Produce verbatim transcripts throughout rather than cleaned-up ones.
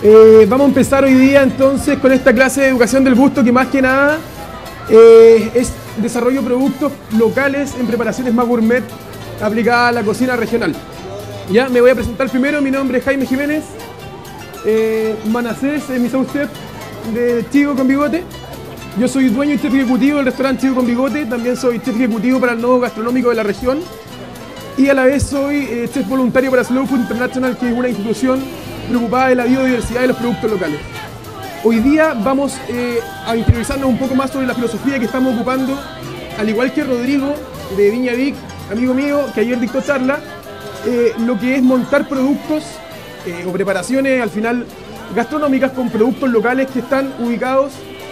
Eh, vamos a empezar hoy día entonces con esta clase de educación del gusto que más que nada eh, es desarrollo de productos locales en preparaciones más gourmet aplicadas a la cocina regional. Ya, me voy a presentar primero, mi nombre es Jaime Jiménez, eh, Manacés es mi chef de Chico con Bigote. Yo soy dueño y chef ejecutivo del restaurante Chico con Bigote, también soy chef ejecutivo para el nodo gastronómico de la región y a la vez soy eh, chef voluntario para Slow Food International, que es una institución preocupada de la biodiversidad de los productos locales. Hoy día vamos eh, a interiorizarnos un poco más sobre la filosofía que estamos ocupando, al igual que Rodrigo de Viña Vic, amigo mío, que ayer dictó charla, eh, lo que es montar productos eh, o preparaciones al final gastronómicas con productos locales que están ubicados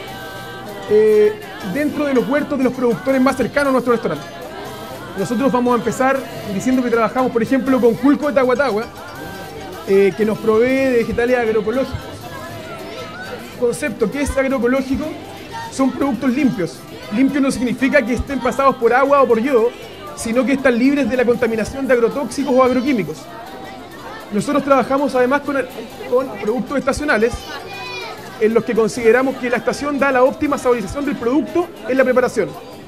eh, dentro de los huertos de los productores más cercanos a nuestro restaurante. Nosotros vamos a empezar diciendo que trabajamos, por ejemplo, con Culco de Tahuatahua, Eh, que nos provee de vegetales agroecológicos. Concepto, ¿qué es agroecológico? Son productos limpios. Limpio no significa que estén pasados por agua o por yodo, sino que están libres de la contaminación de agrotóxicos o agroquímicos. Nosotros trabajamos además con, el, con productos estacionales, en los que consideramos que la estación da la óptima saborización del producto en la preparación.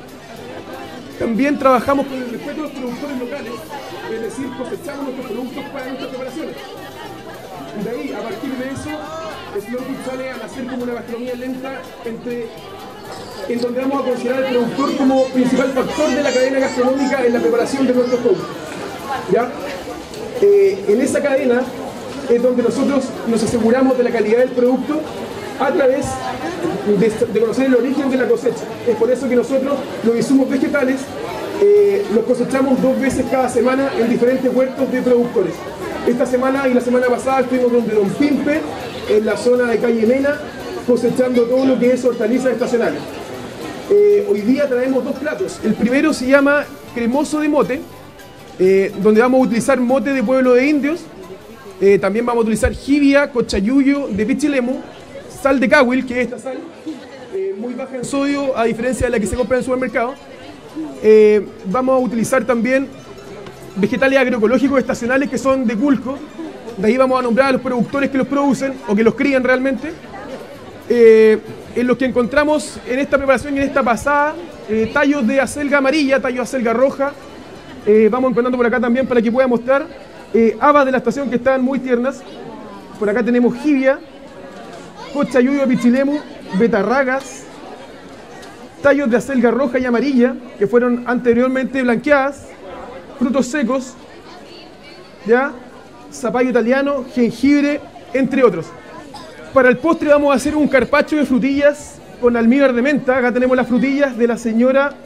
También trabajamos con el respeto de los productores locales, es decir, cosechamos nuestros productos para nuestras preparaciones. Y de ahí, a partir de eso, Slow Food sale a nacer como una gastronomía lenta, entre, en donde vamos a considerar al productor como principal factor de la cadena gastronómica en la preparación de nuestros productos. ¿Ya? Eh, en esa cadena es donde nosotros nos aseguramos de la calidad del producto a través de, de conocer el origen de la cosecha. Es por eso que nosotros los insumos vegetales eh, los cosechamos dos veces cada semana en diferentes huertos de productores. Esta semana y la semana pasada estuvimos donde Don Pimpe, en la zona de calle Mena, cosechando todo lo que es hortalizas estacionales. Eh, hoy día traemos dos platos. El primero se llama cremoso de mote, eh, donde vamos a utilizar mote de pueblo de indios. Eh, también vamos a utilizar jibia, cochayuyo de pichilemu, sal de cahuil, que es esta sal, eh, muy baja en sodio, a diferencia de la que se compra en el supermercado. Eh, vamos a utilizar también vegetales agroecológicos estacionales que son de Culco. De ahí vamos a nombrar a los productores que los producen o que los crían realmente. Eh, en los que encontramos en esta preparación y en esta pasada eh, tallos de acelga amarilla, tallos de acelga roja. Eh, vamos encontrando por acá también para que pueda mostrar eh, habas de la estación que están muy tiernas. Por acá tenemos jibia, cochayuyo pichilemu, betarragas, tallos de acelga roja y amarilla que fueron anteriormente blanqueadas, frutos secos, ¿ya? Zapallo italiano, jengibre, entre otros. Para el postre vamos a hacer un carpaccio de frutillas con almíbar de menta. Acá tenemos las frutillas de la señora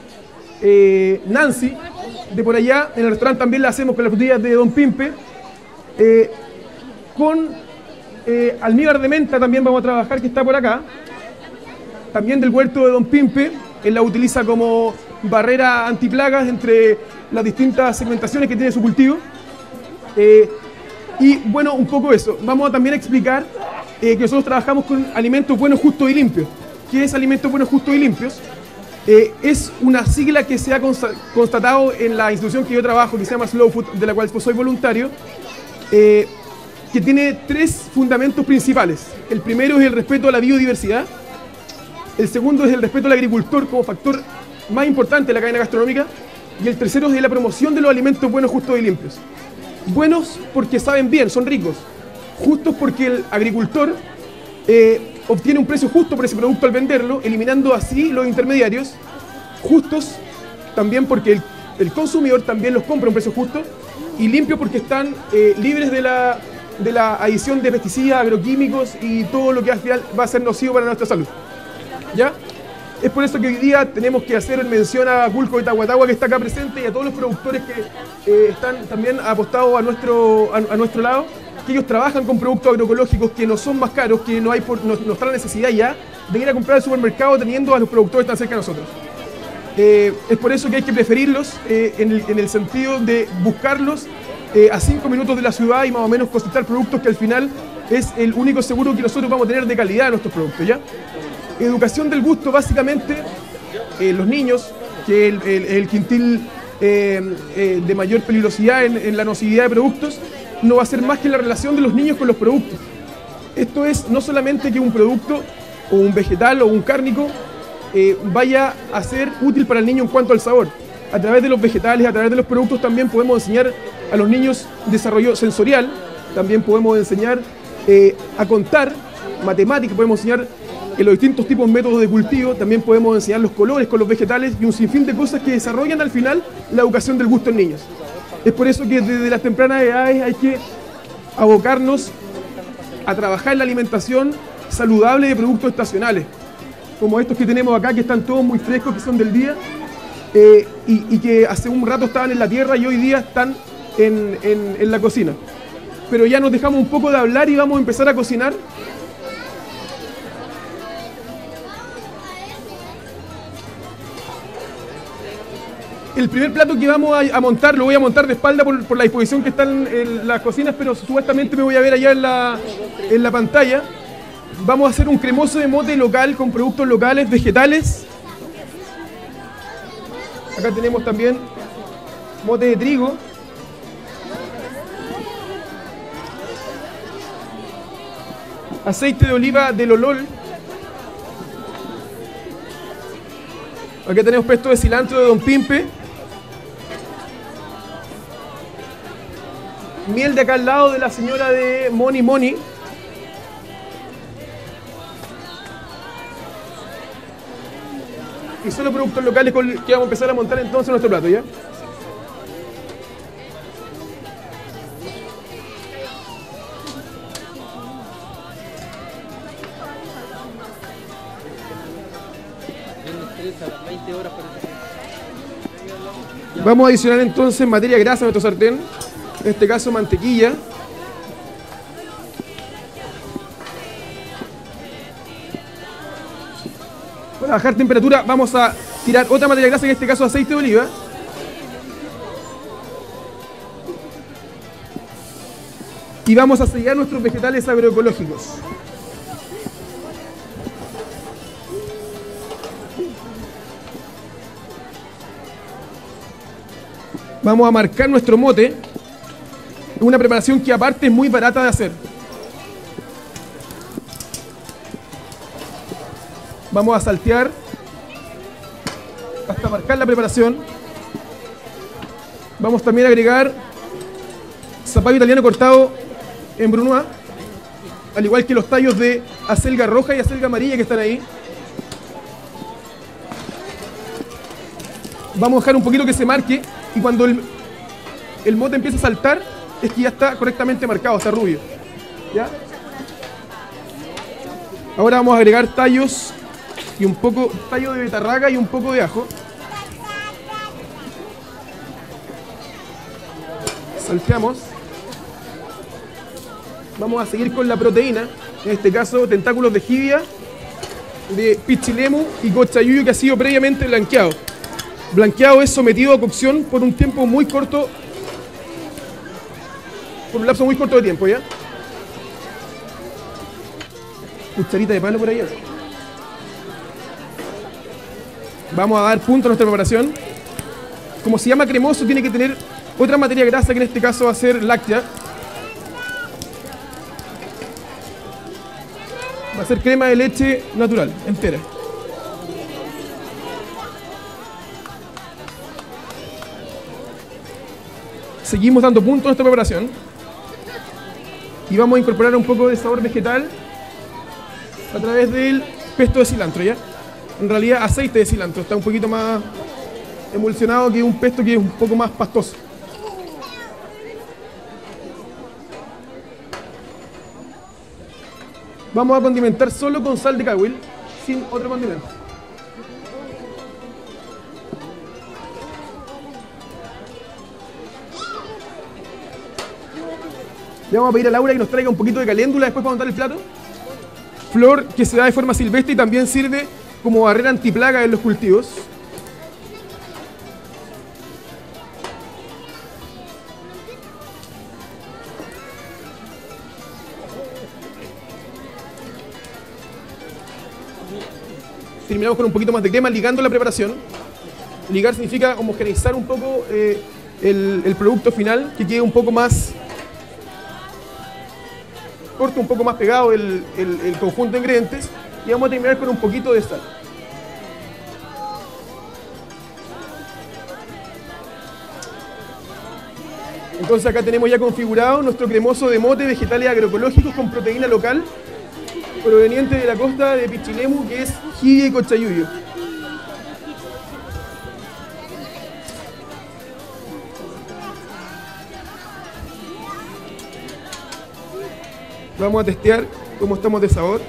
eh, Nancy, de por allá. En el restaurante también las hacemos con las frutillas de Don Pimpe. Eh, con eh, almíbar de menta también vamos a trabajar, que está por acá. También del huerto de Don Pimpe. Él la utiliza como barrera antiplagas entre las distintas segmentaciones que tiene su cultivo. Eh, y bueno, un poco eso. Vamos a también explicar eh, que nosotros trabajamos con alimentos buenos, justos y limpios. ¿Qué es alimentos buenos, justos y limpios? Eh, es una sigla que se ha consta constatado en la institución que yo trabajo, que se llama Slow Food, de la cual soy voluntario, eh, que tiene tres fundamentos principales. El primero es el respeto a la biodiversidad. El segundo es el respeto al agricultor como factor más importante de la cadena gastronómica. Y el tercero es la promoción de los alimentos buenos, justos y limpios. Buenos porque saben bien, son ricos. Justos porque el agricultor eh, obtiene un precio justo por ese producto al venderlo, eliminando así los intermediarios. Justos también porque el, el consumidor también los compra a un precio justo. Y limpios porque están eh, libres de la, de la adición de pesticidas, agroquímicos y todo lo que al final va a ser nocivo para nuestra salud. ¿Ya? Es por eso que hoy día tenemos que hacer mención a Culco de Tahuatahua, que está acá presente, y a todos los productores que eh, están también apostados a nuestro, a, a nuestro lado, que ellos trabajan con productos agroecológicos que no son más caros, que no, hay por, no, no está la necesidad ya de ir a comprar al supermercado teniendo a los productores tan cerca de nosotros. Eh, es por eso que hay que preferirlos eh, en, el, en el sentido de buscarlos eh, a cinco minutos de la ciudad y más o menos cosechar productos que al final es el único seguro que nosotros vamos a tener de calidad de nuestros productos, ¿ya? Educación del gusto, básicamente, eh, los niños, que es el, el, el quintil eh, eh, de mayor peligrosidad en, en la nocividad de productos, no va a ser más que la relación de los niños con los productos. Esto es no solamente que un producto o un vegetal o un cárnico eh, vaya a ser útil para el niño en cuanto al sabor. A través de los vegetales, a través de los productos también podemos enseñar a los niños desarrollo sensorial, también podemos enseñar eh, a contar, matemáticas, podemos enseñar en los distintos tipos de métodos de cultivo, también podemos enseñar los colores con los vegetales y un sinfín de cosas que desarrollan al final la educación del gusto en niños. Es por eso que desde las tempranas edades hay que abocarnos a trabajar en la alimentación saludable de productos estacionales, como estos que tenemos acá, que están todos muy frescos, que son del día, eh, y, y que hace un rato estaban en la tierra y hoy día están en, en, en la cocina. Pero ya nos dejamos un poco de hablar y vamos a empezar a cocinar. El primer plato que vamos a, a montar, lo voy a montar de espalda por, por la disposición que están en las cocinas, pero supuestamente me voy a ver allá en la, en la pantalla. Vamos a hacer un cremoso de mote local con productos locales, vegetales. Acá tenemos también mote de trigo. Aceite de oliva de Lolol. Acá tenemos pesto de cilantro de Don Pimpe. Miel de acá al lado de la señora de Moni Moni. Y son los productos locales con los que vamos a empezar a montar entonces nuestro plato, ¿ya? Vamos a adicionar entonces materia grasa a nuestro sartén, en este caso mantequilla. Para bajar temperatura vamos a tirar otra materia grasa, en este caso aceite de oliva. Y vamos a sellar nuestros vegetales agroecológicos. Vamos a marcar nuestro mote. Es una preparación que aparte es muy barata de hacer. Vamos a saltear hasta marcar la preparación. Vamos también a agregar zapallo italiano cortado en brunoise, al igual que los tallos de acelga roja y acelga amarilla que están ahí. Vamos a dejar un poquito que se marque, y cuando el, el mote empiece a saltar es que ya está correctamente marcado, está rubio. ¿Ya? Ahora vamos a agregar tallos y un poco, tallo de betarraga y un poco de ajo. Salteamos. Vamos a seguir con la proteína, en este caso tentáculos de jibia, de pichilemu y cochayuyo, que ha sido previamente blanqueado. Blanqueado es sometido a cocción por un tiempo muy corto, por un lapso muy corto de tiempo, ¿ya? Cucharita de palo por ahí. Vamos a dar punto a nuestra preparación. Como se llama cremoso, tiene que tener otra materia grasa, que en este caso va a ser láctea. Va a ser crema de leche natural, entera. Seguimos dando punto a nuestra preparación. Y vamos a incorporar un poco de sabor vegetal a través del pesto de cilantro, ¿ya? En realidad aceite de cilantro, está un poquito más emulsionado que un pesto que es un poco más pastoso. Vamos a condimentar solo con sal de cahuil, sin otro condimento. Le vamos a pedir a Laura que nos traiga un poquito de caléndula después para montar el plato. Flor que se da de forma silvestre y también sirve como barrera antiplaga en los cultivos. Terminamos con un poquito más de crema ligando la preparación. Ligar significa homogeneizar un poco eh, el, el producto final, que quede un poco más corto, un poco más pegado el, el, el conjunto de ingredientes, y vamos a terminar con un poquito de sal. Entonces acá tenemos ya configurado nuestro cremoso de mote, vegetales agroecológicos con proteína local, proveniente de la costa de Pichilemu, que es Jigué y Cochayuyo. Vamos a testear cómo estamos de sabor.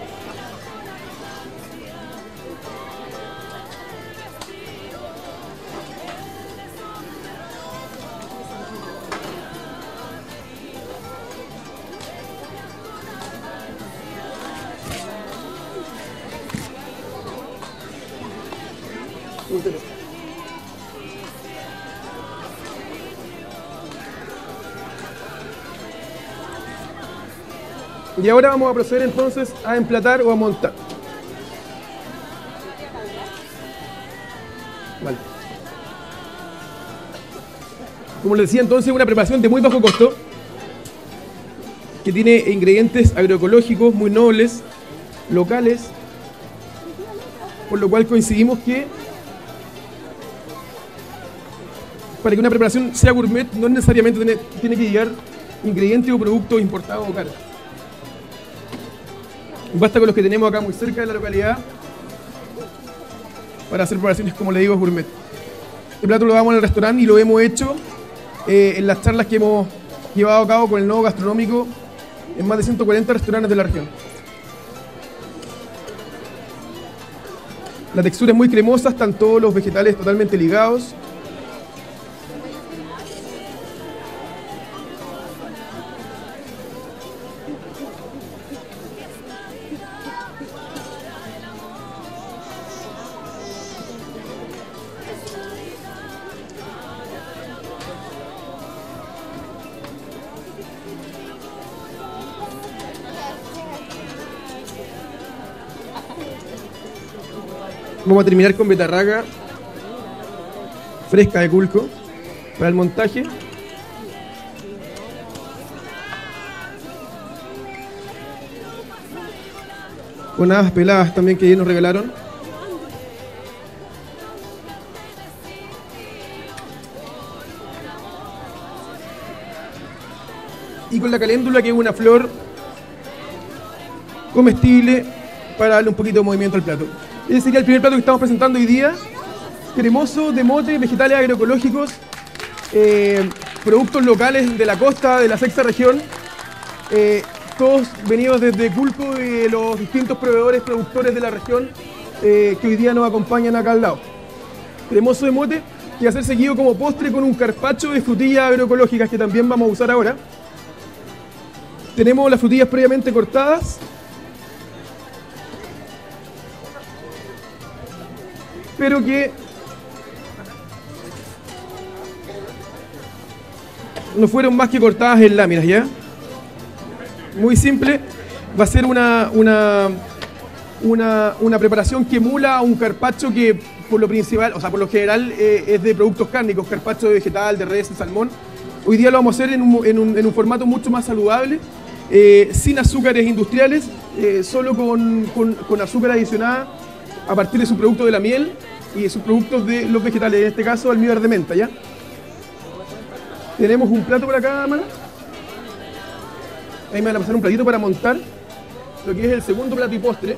Y ahora vamos a proceder entonces a emplatar o a montar. Vale. Como les decía entonces, una preparación de muy bajo costo, que tiene ingredientes agroecológicos muy nobles, locales, por lo cual coincidimos que para que una preparación sea gourmet no necesariamente tiene, tiene que llevar ingredientes o productos importados o caros. Basta con los que tenemos acá muy cerca de la localidad para hacer preparaciones, como le digo, gourmet. Este plato lo damos en el restaurante y lo hemos hecho eh, en las charlas que hemos llevado a cabo con el nodo gastronómico en más de ciento cuarenta restaurantes de la región. La textura es muy cremosa, están todos los vegetales totalmente ligados. Vamos a terminar con betarraga fresca de Culco para el montaje. Con habas peladas también que nos regalaron. Y con la caléndula, que es una flor comestible para darle un poquito de movimiento al plato. Ese sería el primer plato que estamos presentando hoy día. Cremoso de mote, vegetales agroecológicos, eh, productos locales de la costa, de la sexta región, eh, todos venidos desde Culco y de los distintos proveedores, productores de la región eh, que hoy día nos acompañan acá al lado. Cremoso de mote, que va a ser seguido como postre con un carpaccio de frutillas agroecológicas que también vamos a usar ahora. Tenemos las frutillas previamente cortadas. Pero que no fueron más que cortadas en láminas, ¿ya? Muy simple. Va a ser una, una, una, una preparación que emula a un carpaccio que por lo principal, o sea, por lo general eh, es de productos cárnicos, carpaccio de vegetal, de res, de salmón. Hoy día lo vamos a hacer en un, en un, en un formato mucho más saludable, eh, sin azúcares industriales, eh, solo con, con, con azúcar adicionada a partir de su producto de la miel y de sus productos de los vegetales, en este caso almíbar de menta, ¿ya? Tenemos un plato por acá, mano. Ahí me van a pasar un platito para montar lo que es el segundo plato y postre.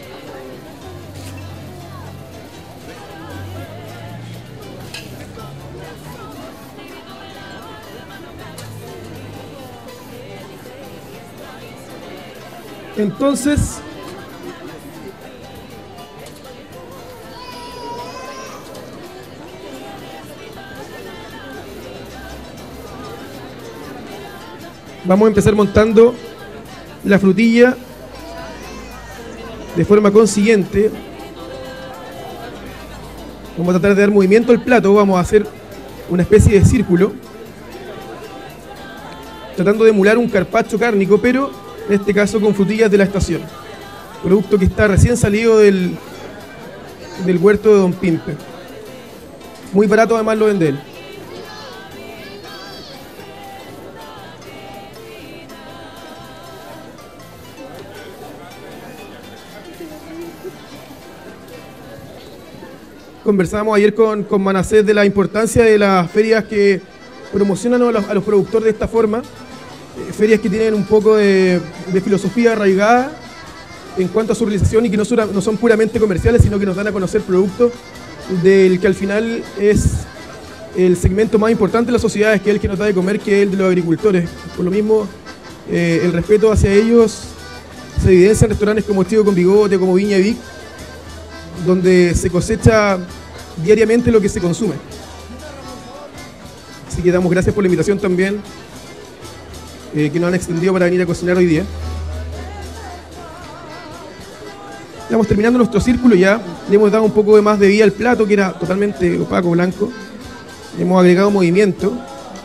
Entonces, vamos a empezar montando la frutilla de forma consiguiente. Vamos a tratar de dar movimiento al plato, vamos a hacer una especie de círculo, tratando de emular un carpaccio cárnico, pero en este caso con frutillas de la estación. Producto que está recién salido del, del huerto de Don Pimpe. Muy barato además lo vende él. Conversábamos ayer con, con Manasés de la importancia de las ferias que promocionan a los, a los productores de esta forma, eh, ferias que tienen un poco de, de filosofía arraigada en cuanto a su realización y que no, sura, no son puramente comerciales, sino que nos dan a conocer productos del que al final es el segmento más importante de la sociedad, es que es el que nos da de comer, que es el de los agricultores. Por lo mismo, eh, el respeto hacia ellos se evidencia en restaurantes como Chico con Bigote, como Viña y Vic, donde se cosecha diariamente lo que se consume. Así que damos gracias por la invitación también eh, que nos han extendido para venir a cocinar hoy día. Estamos terminando nuestro círculo ya, le hemos dado un poco de más de vida al plato que era totalmente opaco, blanco. Le hemos agregado movimiento.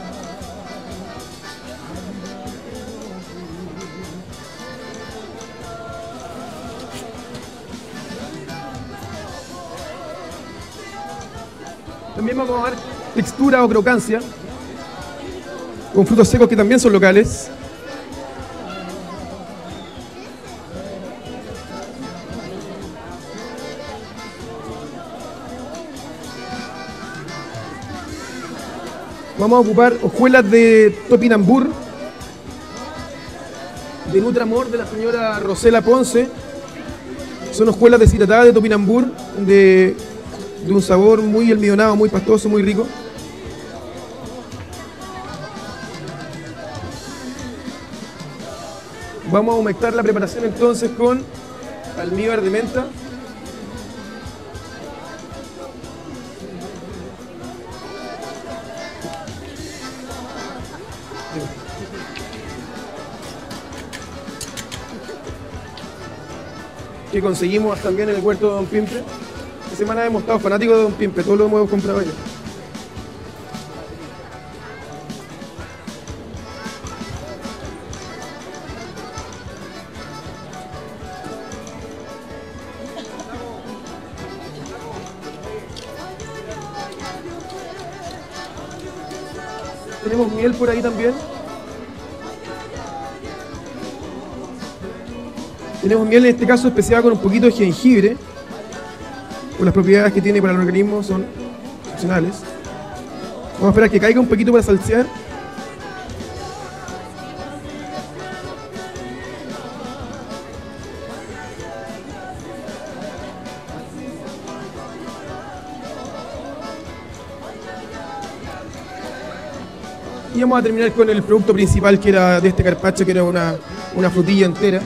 También vamos a dar textura o crocancia con frutos secos que también son locales. Vamos a ocupar hojuelas de topinambur, de Nutramor, de la señora Rosela Ponce. Son hojuelas deshidratadas de topinambur, de, de un sabor muy almidonado, muy pastoso, muy rico. Vamos a humectar la preparación entonces con almíbar de menta. Que conseguimos también en el huerto de Don Pimpe. Esta semana hemos estado fanáticos de Don Pimpe, todo lo hemos comprado allá. Tenemos miel por ahí también. Tenemos miel en este caso especiada con un poquito de jengibre, por las propiedades que tiene para el organismo, son excepcionales. Vamos a esperar que caiga un poquito para salsear. Y vamos a terminar con el producto principal que era de este carpaccio, que era una, una frutilla entera.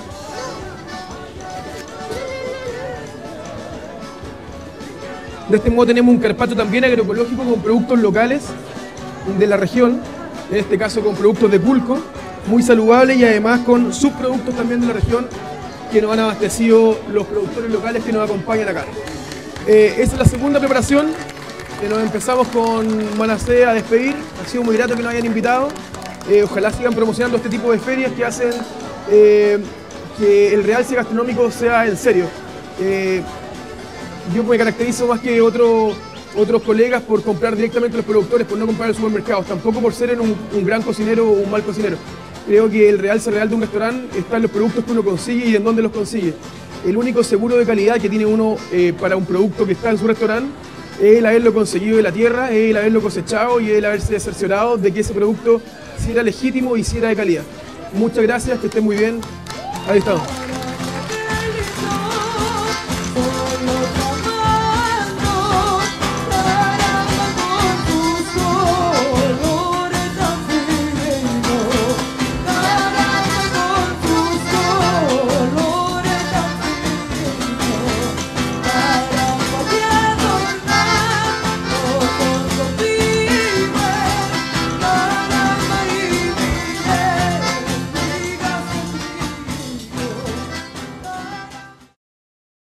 De este modo tenemos un carpaccio también agroecológico con productos locales de la región, en este caso con productos de Culco, muy saludables y además con subproductos también de la región que nos han abastecido los productores locales que nos acompañan acá. Eh, esa es la segunda preparación, que nos empezamos con Manasés a despedir. Ha sido muy grato que nos hayan invitado. Eh, ojalá sigan promocionando este tipo de ferias que hacen eh, que el realce gastronómico sea en serio. Eh, Yo me caracterizo más que otro, otros colegas por comprar directamente a los productores, por no comprar en supermercados, tampoco por ser un, un gran cocinero o un mal cocinero. Creo que el realce real de un restaurante está en los productos que uno consigue y en dónde los consigue. El único seguro de calidad que tiene uno eh, para un producto que está en su restaurante es el haberlo conseguido de la tierra, es el haberlo cosechado y el haberse cerciorado de que ese producto sí era legítimo y sí era de calidad. Muchas gracias, que estén muy bien. Ahí estamos.